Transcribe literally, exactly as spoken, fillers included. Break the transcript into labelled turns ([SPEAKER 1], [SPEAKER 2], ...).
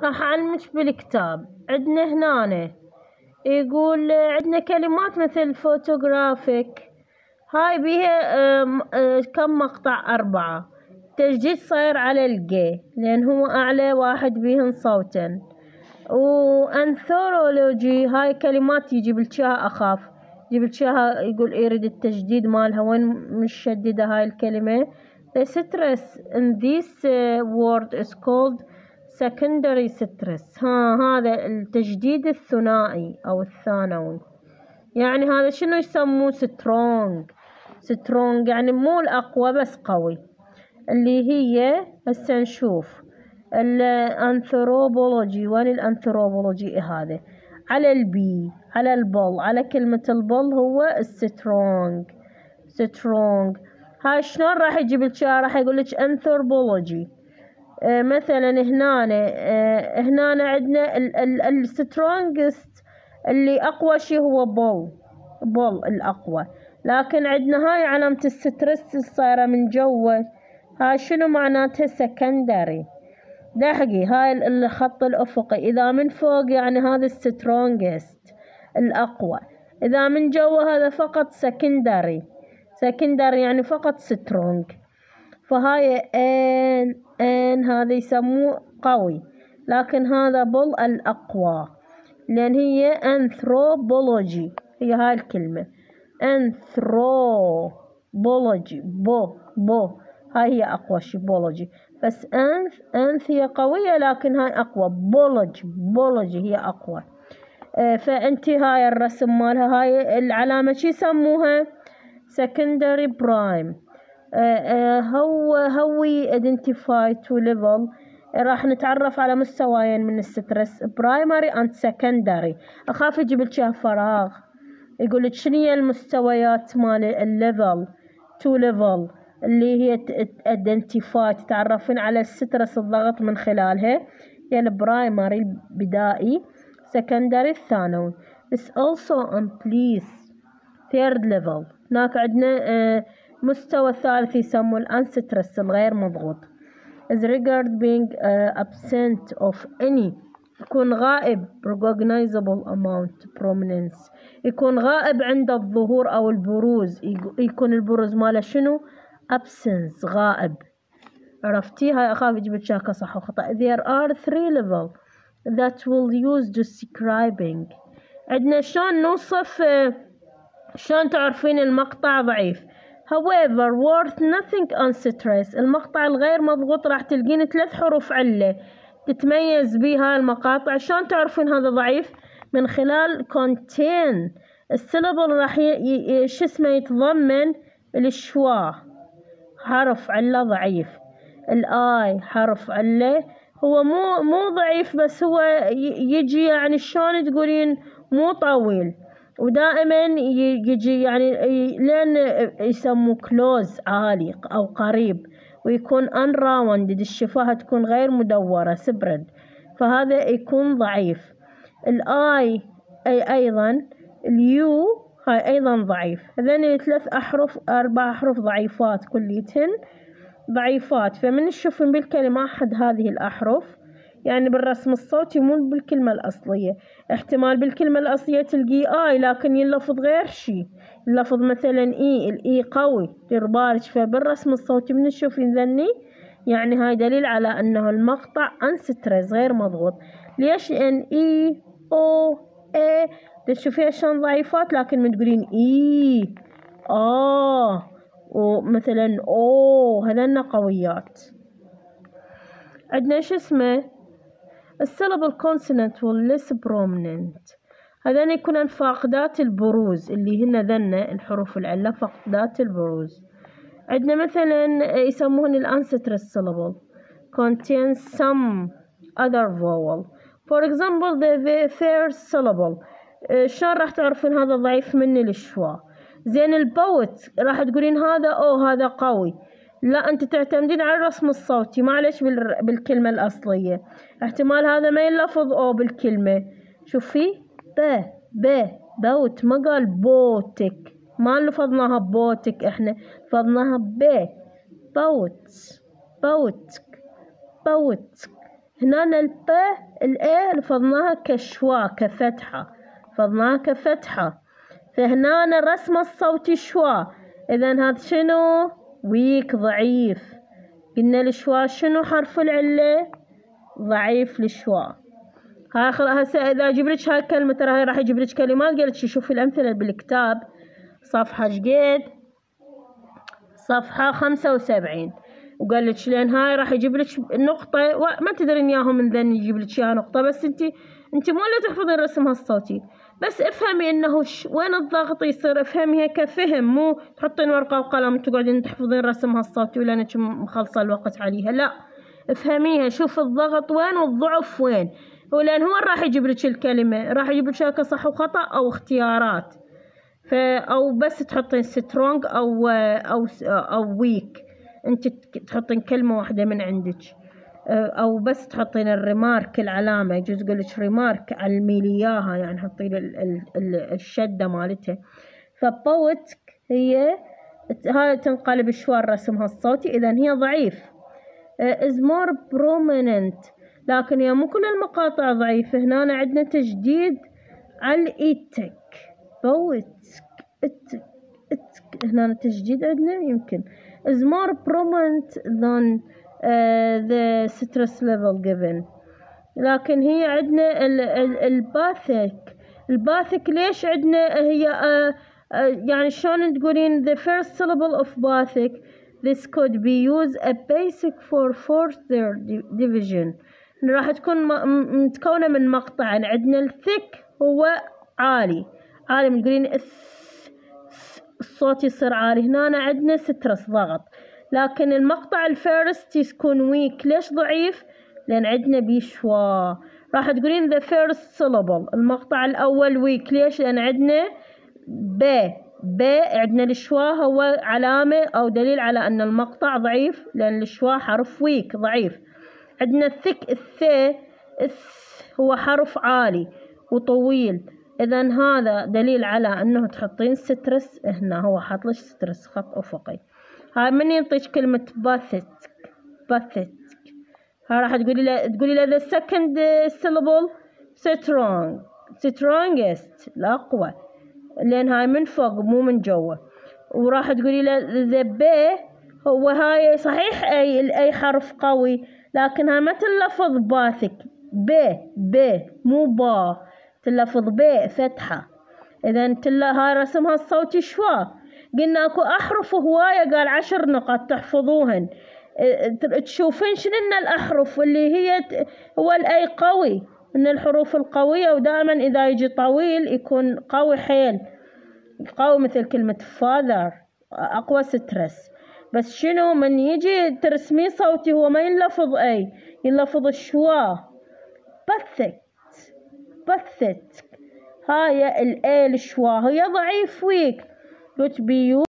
[SPEAKER 1] راح أعلمك بالكتاب. عندنا هنا يقول عندنا كلمات مثل فوتوغرافيك، هاي بيها كم مقطع؟ أربعة. تجديد صاير على الجي لأن هو أعلى واحد بيهن صوتا. وأنثرولوجي هاي كلمات يجيب لشها أخاف، يجيب لشها يقول يريد التجديد مالها، وين مش شديدة هاي الكلمة. The stress in this word is called secondary stress. ها هذا التجديد الثنائي أو الثانوي. يعني هذا شنو يسموه؟ strong. strong يعني مو الأقوى بس قوي. اللي هي هسه نشوف الأنثروبولوجي. وين الأنثروبولوجي؟ هذا على البي، على البل، على كلمة البل هو strong. strong هاي شلون راح يجيب لك؟ راح يقول لك anthropology. آه مثلا هنا آه هنا عندنا السترونجست اللي أقوى شيء هو بول، بول الأقوى. لكن عندنا هاي علامة السترس الصايرة من جوا، هاي شنو معناتها؟ secondary. دحقي هاي الخط الأفقي إذا من فوق يعني هذا السترونجست الأقوى، إذا من جوا هذا فقط secondary. secondary يعني فقط strong. فهاي ان ان هذا يسموه قوي، لكن هذا بل الأقوى لأن هي anthropology. هي هاي الكلمة anthropology، بو بو هاي هي أقوى شي بولوجي. بس أنث أنث هي قوية لكن هاي أقوى. بولوجي بولوجي هي أقوى. آه فأنتي هاي الرسم مالها هاي العلامة شي يسموها؟ secondary prime. آه آه هو هوي identify to level. راح نتعرف على مستويين من السترس، primary and secondary. أخاف يجيب لك فراغ يقول لك شنو هي المستويات مال الليفل تو ليفل اللي هي identify تتعرفين على السترس الضغط من خلالها. يعني برايمري البدائي، secondary الثانوي. It's also on please third level. هناك عندنا آه مستوى الثالث يسموه الانسترس الغير مضغوط. is regard being uh, absent of any. يكون غائب recognizable amount prominence. يكون غائب عند الظهور أو البروز. يكون البروز ماله شنو؟ absence غائب. عرفتي؟ هاي أخاف يجيب شاكة صح وخطأ. there are three levels that will use describing. عندنا شلون نوصف، شلون تعرفين المقطع ضعيف. however worth nothing on stress. المقطع الغير مضغوط راح تلقين ثلاث حروف علة تتميز بها المقاطع. شلون تعرفين هذا ضعيف؟ من خلال contain. السيلابل راح ي... شو اسمه يتضمن الشوا، حرف علة ضعيف. الاي حرف علة هو مو مو ضعيف بس هو يجي يعني شلون تقولين مو طويل، ودائما يجي يعني لين يسموه كلوز عالي أو قريب، ويكون unrounded الشفاه تكون غير مدورة سبرد، فهذا يكون ضعيف. الآي أي أيضا، اليو هاي أيضا ضعيف. هذين ثلاث أحرف أربع أحرف ضعيفات كليتهن ضعيفات. فمن نشوفن بالكلمة أحد هذه الأحرف يعني بالرسم الصوتي مو بالكلمة الأصلية. احتمال بالكلمة الأصلية تلقي آي لكن يلفظ غير شي، يلفظ مثلا إي، الإي قوي يربارج. فبالرسم الصوتي بنشوفين ذني يعني هاي دليل على أنه المقطع أنسترس غير مضغوط. ليش؟ لأن إي أو إي تشوفيها شلون ضعيفات، لكن من تقولين إي آه ومثلا أوه هذين قويات. عندنا شو اسمه السيلابل كونسونانت والليس برومننت. هذين يكونن فاقدات البروز اللي هن ذن الحروف العلة فاقدات البروز. عندنا مثلا يسموهن الانسترس syllable contains some other vowel. for example the first syllable. شلون راح تعرفين هذا ضعيف من الشوا؟ زين البوت راح تقولين هذا او هذا قوي، لا انت تعتمدين على الرسم الصوتي معلش بالكلمة الأصلية. احتمال هذا ما يلفظ او بالكلمة. شوفي ب ب بوت ما قال بوتك، ما لفظناها بوتك، احنا لفظناها ب بوت بوتك بوتك. هنا الب الاي لفظناها كشوا كفتحة، فظناها كفتحة. فهنا الرسم الصوتي شوا، إذا هذا شنو؟ ويك ضعيف. قلنا الشوا شنو حرف العلة؟ ضعيف الشوا. ها هسه إذا أجيب لك هاي الكلمة، ترى هاي راح يجيب لك كلمات، قالت شوفي الأمثلة بالكتاب صفحة شقد؟ صفحة خمسة وسبعين. وقال لك لين هاي راح يجيب لك نقطة، ما تدرين اياهم من ذن يجيب لك اياها نقطة، بس انت انت مو اللي تحفظين رسمها الصوتي، بس افهمي انه ش... وين الضغط يصير، افهميها كفهم، مو تحطين ورقة وقلم تقعدين تحفظين رسمها الصوتي ولانك مخلصة الوقت عليها، لا افهميها، شوف الضغط وين والضعف وين، ولان هو راح يجيب لك الكلمة، راح يجيب لك كصح وخطأ او اختيارات، ف او بس تحطين سترونج او او او ويك، انت تحطين كلمة واحدة من عندك، او بس تحطين الريمارك العلامة، يجوز يقول لك ريمارك علمي لي اياها، يعني حطين الشدة مالتها. فبوتك هي هاي تنقلب شوار رسمها الصوتي، اذا هي ضعيف. is more prominent، لكن هي مو كل المقاطع ضعيفة، هنا عندنا تجديد على الايتك، بوتك اتك اتك هنا تجديد عندنا يمكن is more prominent than uh, the stress level given. لكن هي عندنا الباثيك، الباثيك ليش عندنا هي uh, uh, يعني شلون تقولين the first syllable of bathic this could be used a basic for further division، راح تكون متكونة من مقطعين، عندنا الثيك هو عالي عالي، تقولين الصوت يصير عالي، هنا عندنا سترس ضغط، لكن المقطع الفيرست يكون ويك، ليش ضعيف؟ لأن عندنا بيشوا، راح تقولين the first syllable المقطع الأول ويك، ليش؟ لأن عندنا ب ب عندنا الشوا هو علامة أو دليل على أن المقطع ضعيف، لأن الشوا حرف ويك ضعيف. عندنا الثك الث هو حرف عالي وطويل، إذا هذا دليل على أنه تحطين سترس، هنا هو حاط لك سترس خط أفقي. هاي من ينطيك كلمة باثيك باثيك، هاي راح تقولي له تقولي له the second syllable strong strongest الأقوى، لأن هاي من فوق مو من جوا، وراح تقولي له the b هو هاي صحيح أي الأي حرف قوي، لكن هاي ما تلفظ باثيك، ب ب مو با، تلفظ ب فتحة، إذا تلا هاي رسمها الصوتي شوا. قلنا اكو أحرف هواية، قال عشر نقاط تحفظوهن، تشوفين شنو الأحرف اللي هي هو الأي قوي من الحروف القوية، ودائما إذا يجي طويل يكون قوي حيل، قوي مثل كلمة father أقوى سترس، بس شنو من يجي ترسمي صوتي هو ما يلفظ أي، يلفظ الشوا باثيك باثيك، هاي الأي الشوا هي ضعيف ويك،